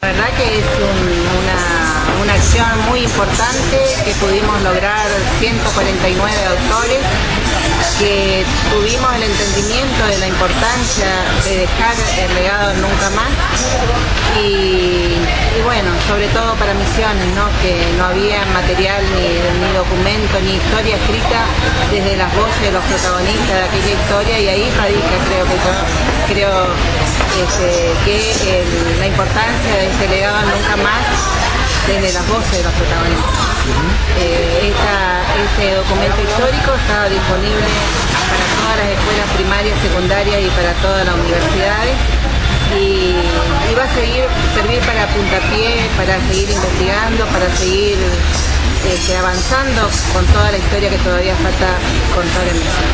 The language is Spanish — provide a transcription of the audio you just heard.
La verdad que es una acción muy importante que pudimos lograr 149 autores, que tuvimos el entendimiento de la importancia de dejar el legado nunca más y bueno, sobre todo para Misiones, ¿no? Que no había material ni documento ni historia escrita desde las voces de los protagonistas de aquella historia, y ahí radica, creo que la importancia de este legado nunca más desde las voces de los protagonistas. Este documento histórico está disponible para todas las escuelas primarias, secundarias y para todas las universidades, y va a servir para puntapié, para seguir investigando, para seguir avanzando con toda la historia que todavía falta contar en Misiones.